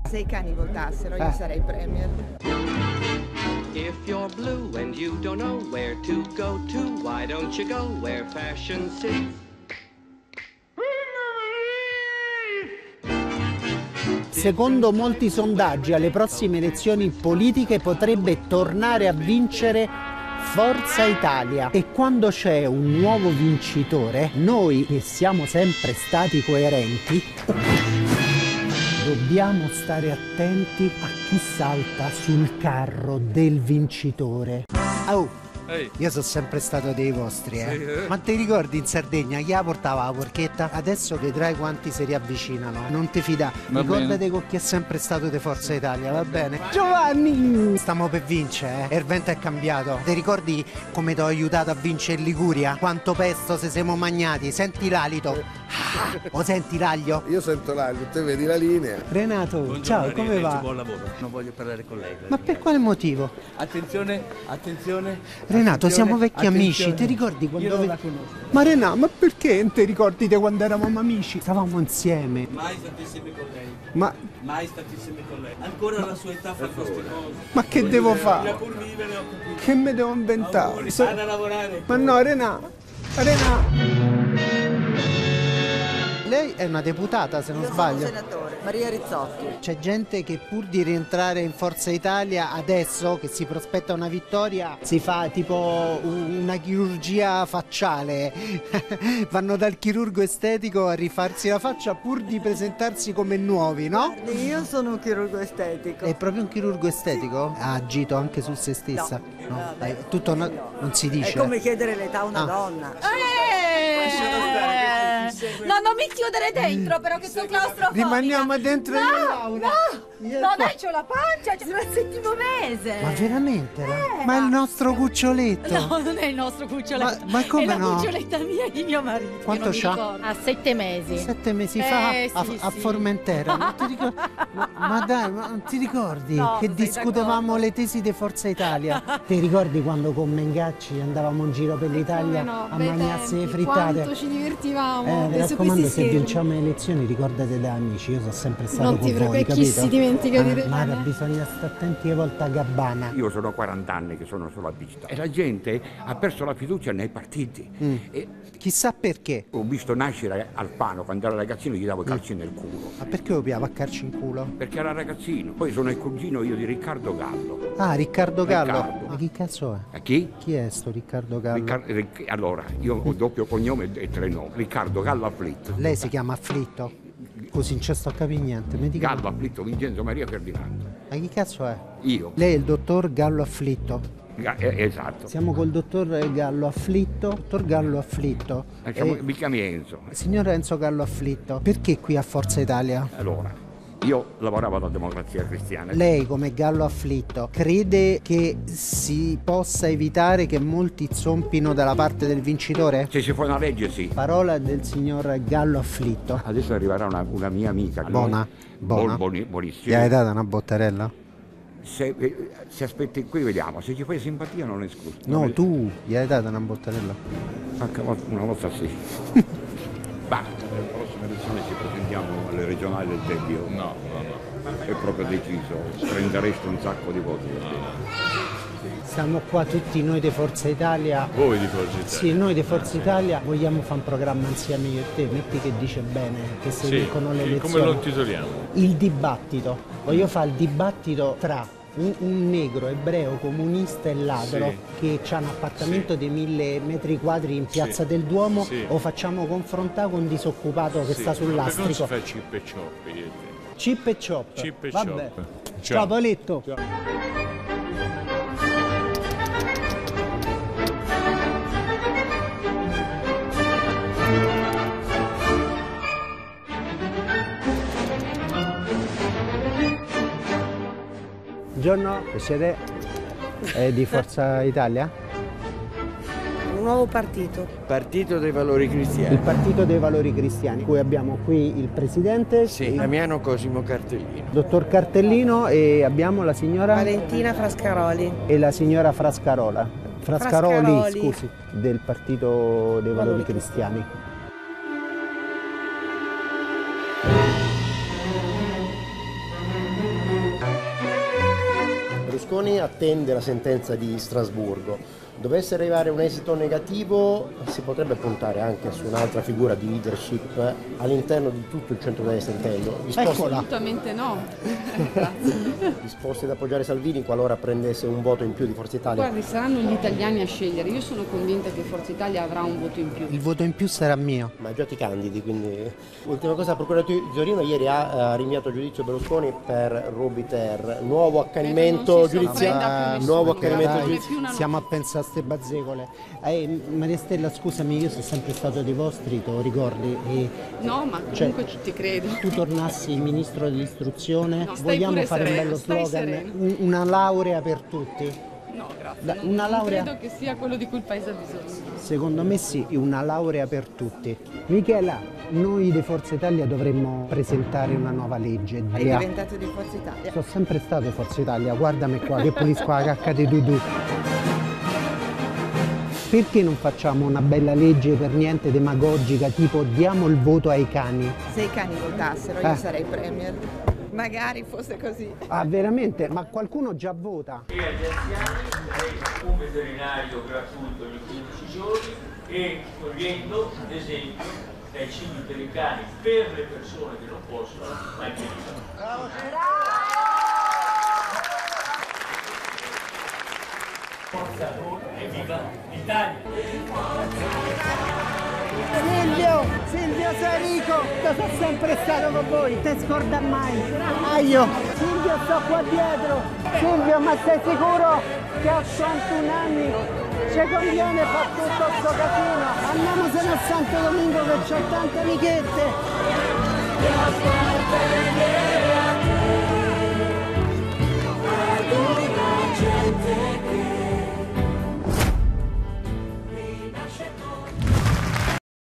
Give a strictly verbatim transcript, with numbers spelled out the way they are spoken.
Se i cani votassero io eh. sarei premier. If you're blue and you don't know where to go to, why don't you go where fashion sits? Secondo molti sondaggi, alle prossime elezioni politiche potrebbe tornare a vincere Forza Italia. E quando c'è un nuovo vincitore, noi che siamo sempre stati coerenti, dobbiamo stare attenti a chi salta sul carro del vincitore. Oh! Ehi. Io sono sempre stato dei vostri, eh. Sì, eh. Ma ti ricordi in Sardegna chi la portava la porchetta? Adesso vedrai quanti si riavvicinano. Non ti fida. Va Ricordate bene. con chi è sempre stato di Forza Italia, va bene? Giovanni! Stiamo per vincere, eh. E il vento è cambiato. Ti ricordi come ti ho aiutato a vincere in Liguria? Quanto pesto se siamo magnati? Senti l'alito. Ah, o senti l'aglio? Io sento l'aglio, te vedi la linea. Renato, Buongiorno, ciao, come arrivederci, va? Buon lavoro. Non voglio parlare con lei. Ma per quale motivo? Attenzione, attenzione. Renato, attenzione, siamo vecchi amici, attenzione. ti ricordi quando... Io non ve- la conosco. Ma Renato, ma perché non ti ricordi di quando eravamo amici? Stavamo insieme. Mai stati insieme con lei. Ma, Mai stati insieme con lei. Ancora alla sua età fa queste cose. ma che devo Bisogna fare? pur vivere, ho capito. Che mi devo inventare? Auguri, So- vada a lavorare. Ma no, Renato, Renato. Lei è una deputata, se non Io sbaglio. sono senatore, Maria Rizzotti. C'è gente che pur di rientrare in Forza Italia adesso che si prospetta una vittoria si fa tipo un- una chirurgia facciale. Vanno dal chirurgo estetico a rifarsi la faccia pur di presentarsi come nuovi, no? Guardi, io sono un chirurgo estetico. È proprio un chirurgo estetico? Ha agito anche su se stessa? No, no, Dai, beh, tutto una- no. non si dice. È come chiedere l'età a una Ah. donna. No, non mi chiudere dentro, però che sono claustrofobica. Rimaniamo dentro no, io e Laura. No, Io no, qua. dai, c'ho la pancia, sono al settimo mese. Ma veramente? Eh, ma è il ma- nostro cuccioletto. No, non è il nostro cuccioletto. Ma- ma come è la no? cuccioletta mia e di mio marito. Quanto che non mi c'ha? ricordo. Ha sette mesi. Sette mesi Eh, fa a, sì, a sì. Formentera. Non ti ricor- ma, ma dai, ma non ti ricordi No, che sei discutevamo d'accordo. le tesi di Forza Italia? Ti ricordi quando con Mengacci andavamo in giro per l'Italia no, a bei mangiarsi le tempi, frittate? quanto ci divertivamo. Eh, mi Adesso raccomando, questi se sì. vinciamo le elezioni ricordate da amici, io sono sempre stato Non con ti voi, preoccupare, chi capito? si dimentica di Ah, te? Mara, bisogna stare attenti a volta a Gabbana. Io sono quaranta anni che sono sulla pista e la gente ha perso la fiducia nei partiti. Mm. E Chissà perché. ho visto nascere Alfano quando era ragazzino, gli davo calci nel culo. Ma perché lo piava a calci in culo? Perché era ragazzino. Poi sono il cugino io di Riccardo Gallo. Ah, Riccardo Gallo. Riccardo. Ma chi cazzo è? A chi? Chi è sto Riccardo Gallo? Riccar- Ric- allora, io ho doppio cognome e tre nomi. Riccardo Gallo Afflitto. Lei si chiama Afflitto? Così non ci sto a capire niente. Mi dica- Gallo Afflitto Vincenzo Maria Ferdinando. Ma chi cazzo è? Io. Lei è il dottor Gallo Afflitto. Ga- eh, esatto. Siamo col dottor Gallo Afflitto. Dottor Gallo Afflitto. Eh, siamo- Eh, Mi chiami Enzo. signor Enzo Gallo Afflitto, perché qui a Forza Italia? Allora, io lavoravo alla Democrazia Cristiana. Lei come Gallo Afflitto crede che si possa evitare che molti zompino dalla parte del vincitore? Se ci fa una legge, sì. Parola del signor Gallo Afflitto. Adesso arriverà una, una mia amica. Buona? Buona? Buon- buoni- Gli buonissima. hai data una bottarella? Se, eh, se aspetti qui vediamo, se ci fai simpatia non escludo. No, Non è- tu gli hai data una bottarella. Anche una una volta sì. Basta, le prossime elezioni ci presentiamo alle regionali del Debbio. No, no, no. È proprio deciso, prendereste un sacco di voti. Siamo qua tutti noi di Forza Italia. Voi di Forza Italia. Sì, noi di Forza Italia vogliamo fare un programma insieme io e te, metti che dice bene, che si Sì, dicono le sì, elezioni. come lo titoliamo? Il dibattito. Voglio fare il dibattito tra un, un negro, ebreo, comunista e ladro Sì. che ha un appartamento Sì. di mille metri quadri in Piazza Sì. del Duomo, Sì. o facciamo confrontare con un disoccupato che Sì, sta sul ma perché non si lastrico. fa chip e chop io e te? Chip e chop. Chip e Vabbè. chop. Ciao, Ciao. Paoletto. Buongiorno, siete eh, di Forza Italia? Un nuovo partito. Partito dei Valori Il Cristiani. Partito dei Valori Cristiani. Qui abbiamo qui il presidente, Sì, il Damiano Cosimo Cartellino. dottor Cartellino, e abbiamo la signora Valentina Frascaroli. e la signora Frascarola. Frascaroli, Frascaroli. scusi, del Partito dei Valori Valori Cristiani. Berlusconi attende la sentenza di Strasburgo. Dovesse arrivare un esito negativo, si potrebbe puntare anche su un'altra figura di leadership all'interno di tutto il centrodestra, intendo. Disposti, Assolutamente no. disposti ad appoggiare Salvini qualora prendesse un voto in più di Forza Italia? Guardi, saranno gli italiani a scegliere. Io sono convinta che Forza Italia avrà un voto in più. Il voto in più sarà mio. Ma già ti candidi, quindi... Ultima cosa, la Procura di Torino ieri ha uh, rinviato a giudizio Berlusconi per Robiter. Nuovo accanimento giudiziario. Nuovo accanimento giudiziario. Siamo a pensare a ste bazzecole. Eh, Maria Stella, scusami, io sono sempre stato dei vostri, te lo ricordi? E, no, ma comunque cioè, ti credo. Tu tornassi ministro dell'istruzione, no, vogliamo fare sereno, un bello slogan? Una laurea per tutti? No, grazie. La, non, una non laurea... credo che sia quello di cui il paese ha bisogno. Secondo me sì, una laurea per tutti. Michela, noi di Forza Italia dovremmo presentare una nuova legge. È diventato di Forza Italia. Sono sempre stato Forza Italia, guardami qua che pulisco la cacca di Dudu. Perché non facciamo una bella legge per niente demagogica, tipo diamo il voto ai cani? Se i cani votassero eh. io sarei premier. Magari fosse così. Ah, veramente? Ma qualcuno già vota? E agli anziani darei un veterinario gratuito ogni quindici giorni e togliendo, ad esempio, dai cibi per i cani per le persone che non possono mai più. Forza e viva l'Italia! Silvio, Silvio Sarico, che sono sempre stato con voi, te scorda mai. Aio, Silvio sto qua dietro. Silvio, ma sei sicuro che a ottantuno anni ci conviene fare tutto sto casino? Andiamosene a Santo Domingo che c'ho tante amichette.